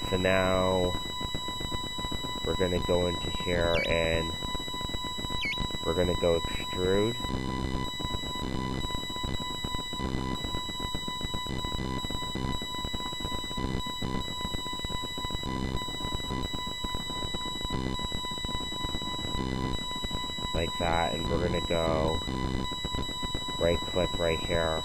So now we're going to go into here and we're going to go extrude. Like that, and we're going to go right click right here.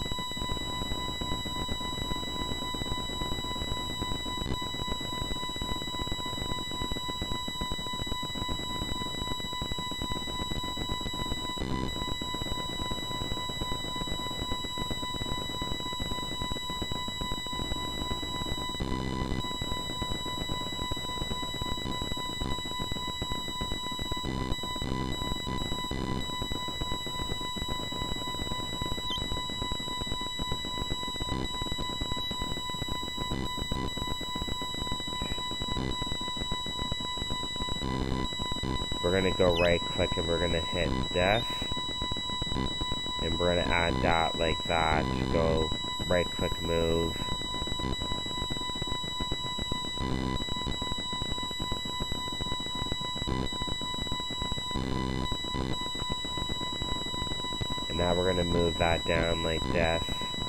We're going to go right click and we're going to hit this. And we're going to add that like that. Go right click move. And now we're going to move that down like this.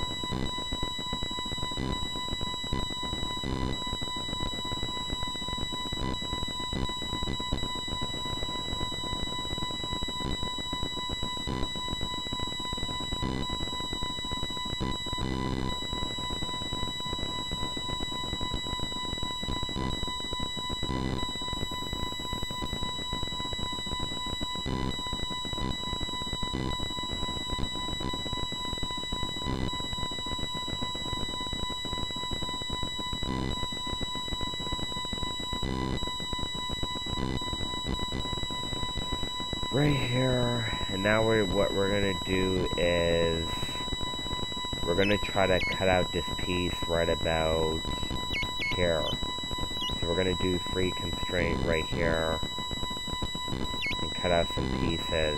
Right here, and now what we're going to do is we're going to try to cut out this piece right about here. So we're going to do free constraint right here and cut out some pieces.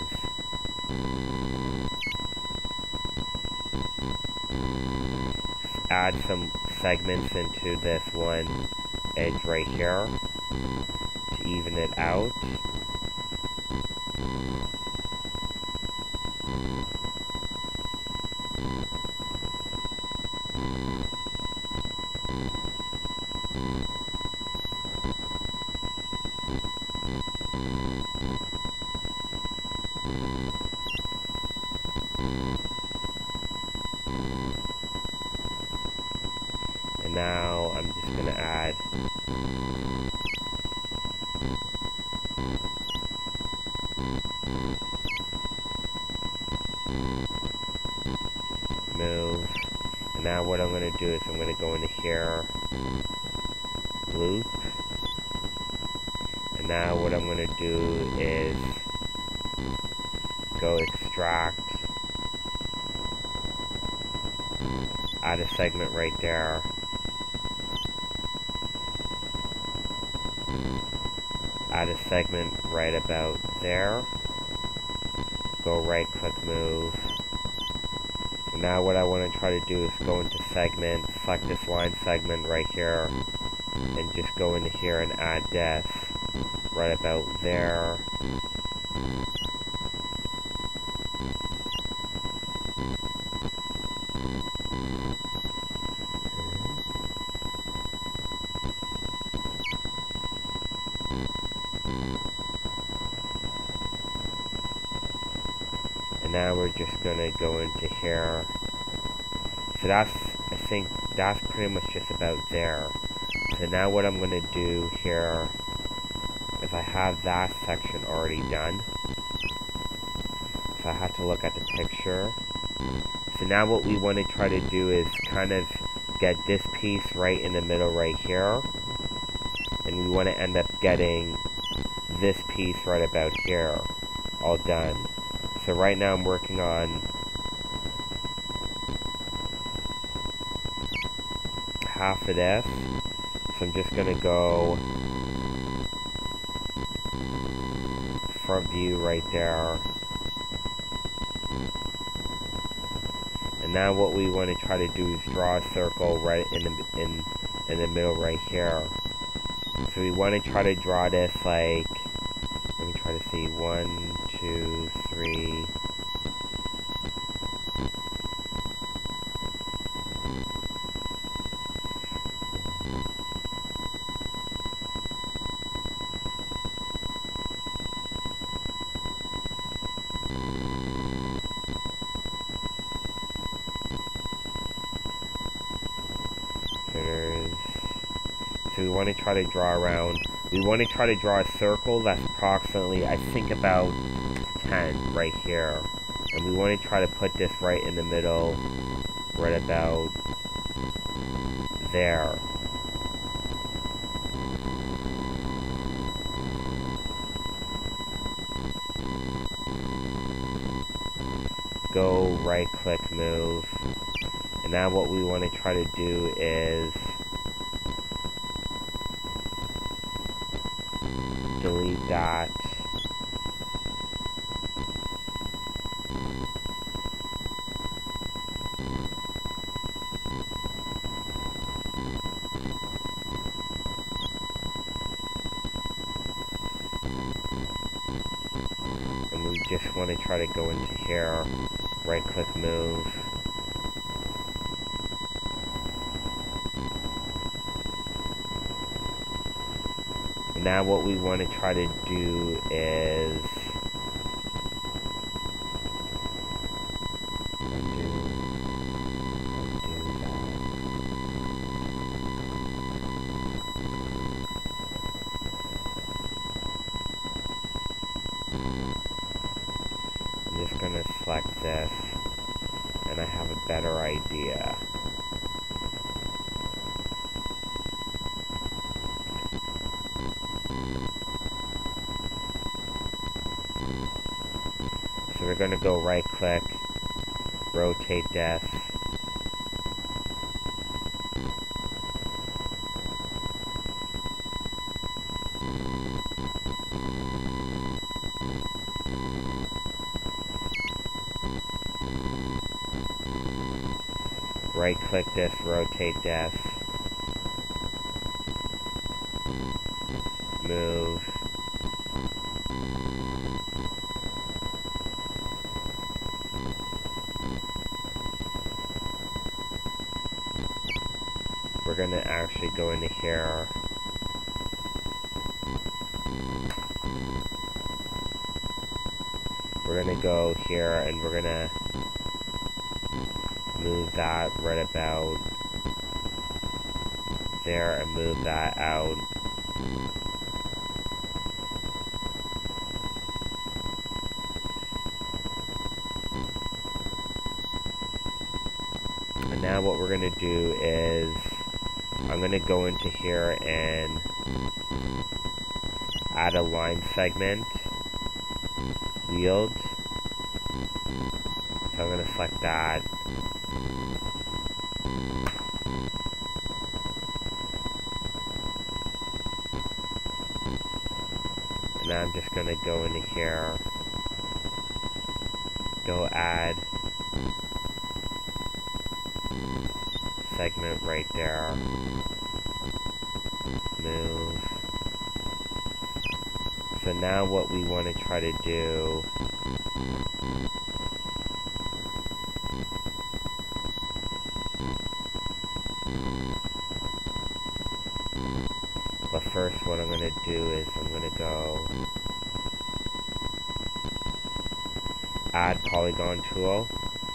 Add some segments into this one edge right here to even it out. And now I'm just going to add move. And now what I'm going to do is I'm going to go into here, loop. And now what I'm going to do is go extract, add a segment right there. Add a segment right about there. Go right click move. And now what I want to try to do is go into segment, select this line segment right here, and just go into here and add this right about there. And now we're just going to go into here. So that's, I think that's pretty much just about there. So now what I'm going to do here is I have that section already done. So I have to look at the picture. So now what we want to try to do is kind of get this piece right in the middle right here. And we want to end up getting this piece right about here all done. So right now I'm working on half of this. So I'm just going to go front view right there. And now what we want to try to do is draw a circle right in the middle right here. So we want to try to draw this like, let me try to see, 1, 2, 3. So we want to try to draw around, we want to try to draw a circle that's approximately, I think, about 10 right here. And we want to try to put this right in the middle, right about there. Go right click, move. And now what we want to try to do is delete that. And we just want to try to go into here, right click, move. Now what we want to try to do is undo that. I'm just going to select this, and I have a better idea. So we're going to go right click, rotate this. Right click this, rotate this. Move. We're going to actually go into here. We're going to go here and we're going to move that right about there and move that out. And now what we're going to do is I'm going to go into here and add a line segment, wheeled. So I'm going to select that. And now I'm just going to go into here, go add segment right there, move. So now what we want to try to do but first what I'm going to do is I'm going to go add polygon tool,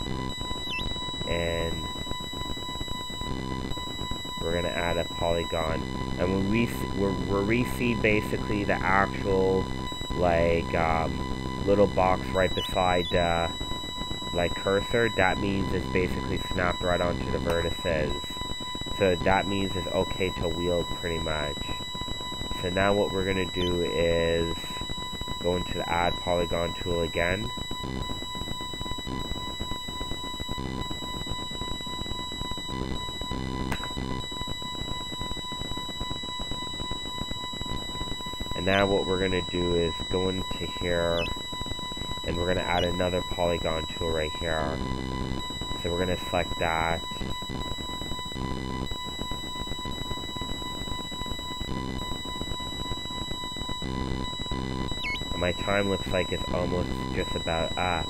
and we're going to add a polygon. And when where we see basically the actual like little box right beside like cursor, that means it's basically snapped right onto the vertices. So that means it's okay to wield pretty much. So now what we're going to do is go into the add polygon tool again. And now what we're going to do is go into here and we're going to add another polygon tool right here. So we're going to select that. My time looks like it's almost just about up.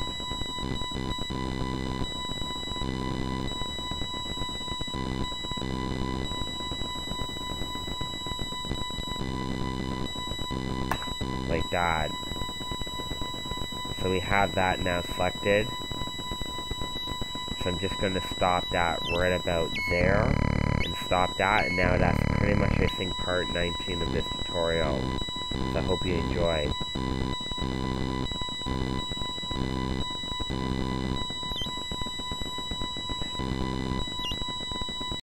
Like that. So we have that now selected. So I'm just going to stop that right about there. And stop that. And now that's pretty much, I think, part 19 of this tutorial. So I hope you enjoy.